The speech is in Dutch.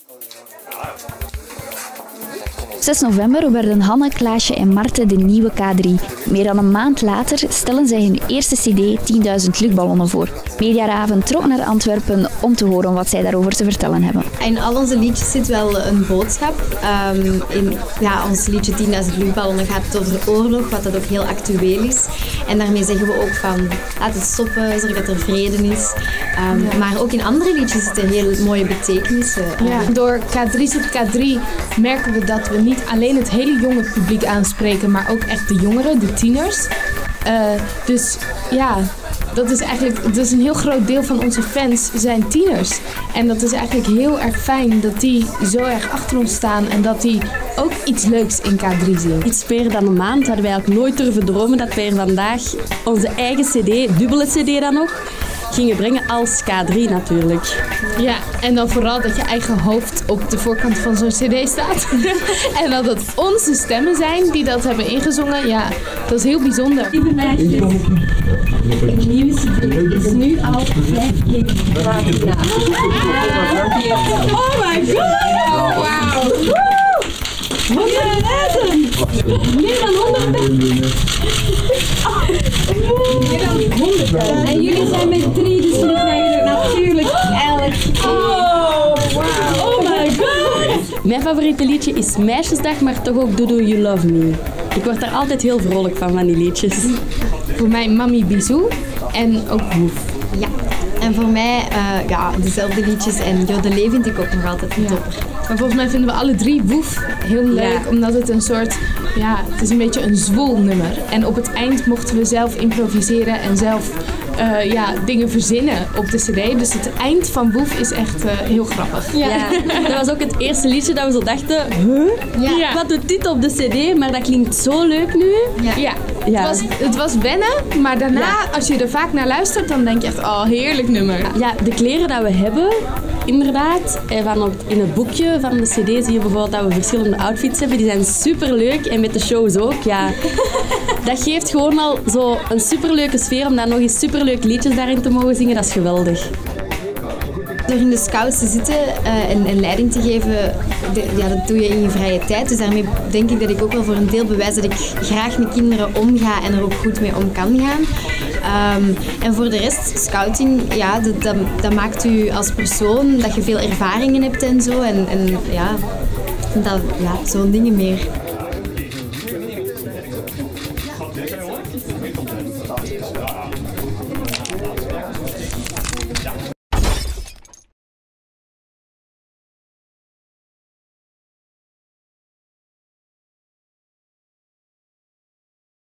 Op 6 november werden Hanne, Klaasje en Marten de nieuwe K3. Meer dan een maand later stellen zij hun eerste cd 10.000 luchtballonnen voor. Mediaraven trok naar Antwerpen om te horen wat zij daarover te vertellen hebben. In al onze liedjes zit wel een boodschap. Ons liedje 10.000 luchtballonnen gaat over de oorlog, wat dat ook heel actueel is. En daarmee zeggen we ook van, laat het stoppen, zorg dat er vrede is. Maar ook in andere liedjes zitten heel mooie betekenissen. Door K3 zit K3 merken we dat we niet alleen het hele jonge publiek aanspreken, maar ook echt de jongeren, de tieners. Dat is een heel groot deel van onze fans zijn tieners. En dat is eigenlijk heel erg fijn dat die zo erg achter ons staan en dat die ook iets leuks in K3 zien. Iets meer dan een maand hadden wij eigenlijk nooit durven dromen dat wij vandaag onze eigen cd, dubbele cd dan nog, gingen brengen als K3 natuurlijk. Ja, en dan vooral dat je eigen hoofd op de voorkant van zo'n cd staat. En dat het onze stemmen zijn die dat hebben ingezongen. Ja, dat is heel bijzonder. Lieve meisjes, het nieuwe cd is nu al 5 keer gedaan. Oh my god! Wauw! Wat een lezen! Meer dan 100. En jullie zijn met 3, dus jullie krijgen natuurlijk elk. Oh my god! Mijn favoriete liedje is Meisjesdag, maar toch ook Do You Love Me. Ik word daar altijd heel vrolijk van die liedjes. Voor mij Mami Bisou en ook Woef. Ja, en voor mij dezelfde liedjes en Jodelé vind ik ook nog altijd een topper. Maar volgens mij vinden we alle 3 Woef heel leuk, omdat het een soort, het is een beetje een zwoel nummer. En op het eind mochten we zelf improviseren en zelf dingen verzinnen op de cd. Dus het eind van Woef is echt heel grappig. Ja, dat was ook het eerste liedje dat we zo dachten, wat doet dit op de cd? Maar dat klinkt zo leuk nu. Het was wennen, maar daarna, als je er vaak naar luistert, dan denk je echt, heerlijk nummer. Ja, de kleren dat we hebben, inderdaad. In het boekje van de cd zie je bijvoorbeeld dat we verschillende outfits hebben. Die zijn superleuk en met de shows ook. Ja. Dat geeft gewoon al zo een superleuke sfeer om dan nog eens superleuke liedjes daarin te mogen zingen. Dat is geweldig. Door in de scouts te zitten en leiding te geven, dat doe je in je vrije tijd. Dus daarmee denk ik dat ik ook wel voor een deel bewijs dat ik graag met kinderen omga en er ook goed mee om kan gaan. En voor de rest, scouting, dat maakt u als persoon, dat je veel ervaringen hebt en zo. Zo'n dingen meer.